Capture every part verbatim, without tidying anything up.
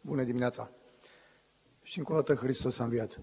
Bună dimineața! Și încă o dată Hristos a înviat.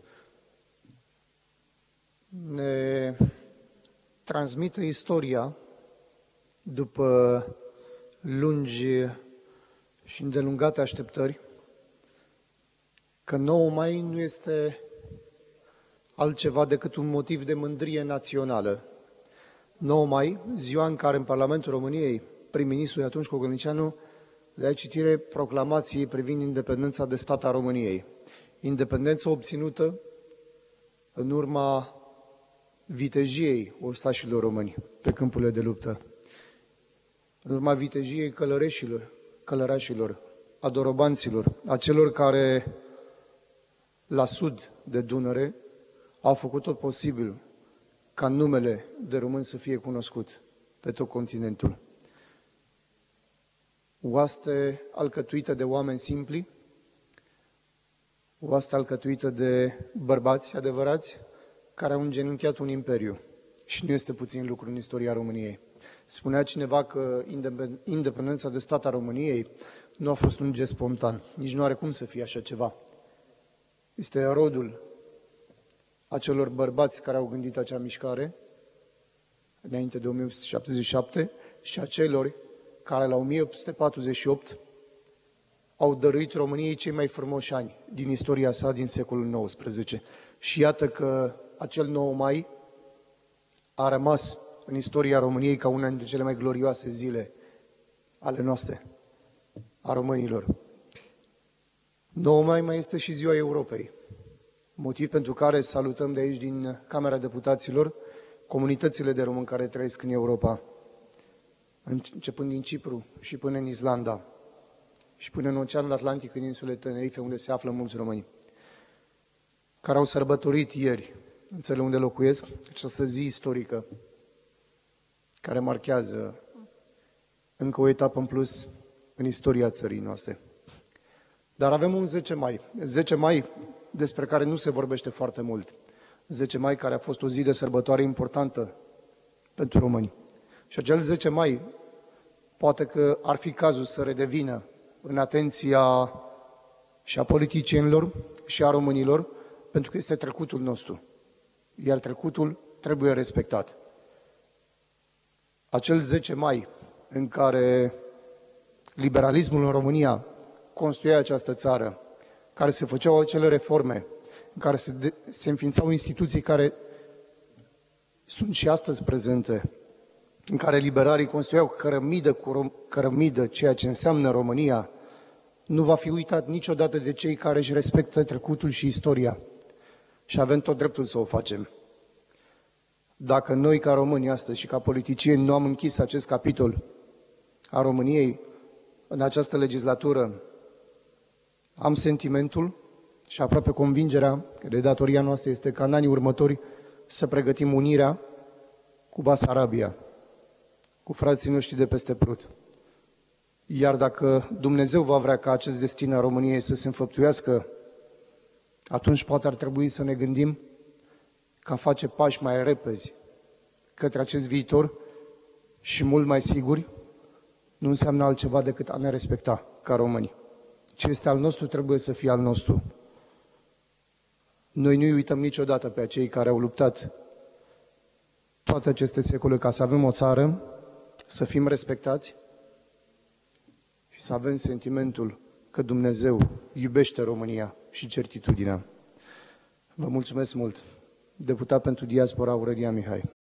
Ne transmite istoria, după lungi și îndelungate așteptări, că nouă mai nu este altceva decât un motiv de mândrie națională. nouă mai, ziua în care în Parlamentul României, prim-ministrul de atunci, Cogălnicianu, dea citire proclamației privind independența de stat a României. Independență obținută în urma vitejiei ostașilor români pe câmpurile de luptă, în urma vitejiei călăreșilor, călărașilor, a dorobanților, a celor care la sud de Dunăre au făcut tot posibil ca numele de român să fie cunoscut pe tot continentul. Oaste alcătuită de oameni simpli, oaste alcătuită de bărbați adevărați care au îngenunchiat un imperiu. Și nu este puțin lucru în istoria României. Spunea cineva că independența de stat a României nu a fost un gest spontan. Nici nu are cum să fie așa ceva. Este rodul acelor bărbați care au gândit acea mișcare înainte de o mie opt sute șaptezeci și șapte și a celor care la o mie opt sute patruzeci și opt au dăruit României cei mai frumoși ani din istoria sa din secolul nouăsprezece. Și iată că acel nouă mai a rămas în istoria României ca una dintre cele mai glorioase zile ale noastre, a românilor. nouă mai mai este și ziua Europei, motiv pentru care salutăm de aici, din Camera Deputaților, comunitățile de români care trăiesc în Europa, începând din Cipru și până în Islanda și până în Oceanul Atlantic, în insulele Tenerife, unde se află mulți români, care au sărbătorit ieri, în țările unde locuiesc, această zi istorică, care marchează încă o etapă în plus în istoria țării noastre. Dar avem un zece mai. zece mai despre care nu se vorbește foarte mult. zece mai care a fost o zi de sărbătoare importantă pentru români. Și acel zece mai poate că ar fi cazul să redevină în atenția și a politicienilor și a românilor, pentru că este trecutul nostru. Iar trecutul trebuie respectat. Acel zece mai în care liberalismul în România construia această țară, care se făceau acele reforme, în care se, de, se înființau instituții care sunt și astăzi prezente, în care liberarii construiau cărămidă cu cărămidă ceea ce înseamnă România, nu va fi uitat niciodată de cei care își respectă trecutul și istoria. Și avem tot dreptul să o facem. Dacă noi, ca români astăzi și ca politicieni, nu am închis acest capitol a României în această legislatură, am sentimentul și aproape convingerea că de datoria noastră este ca în anii următori să pregătim unirea cu Basarabia, cu frații noștri de peste Prut. Iar dacă Dumnezeu va vrea ca acest destin a României să se înfăptuiască, atunci poate ar trebui să ne gândim că a face pași mai repezi către acest viitor și mult mai siguri nu înseamnă altceva decât a ne respecta ca români. Ce este al nostru trebuie să fie al nostru. Noi nu-i uităm niciodată pe acei care au luptat toate aceste secole ca să avem o țară, să fim respectați și să avem sentimentul că Dumnezeu iubește România și certitudinea. Vă mulțumesc mult. Deputat pentru Diaspora Aurelian Mihai.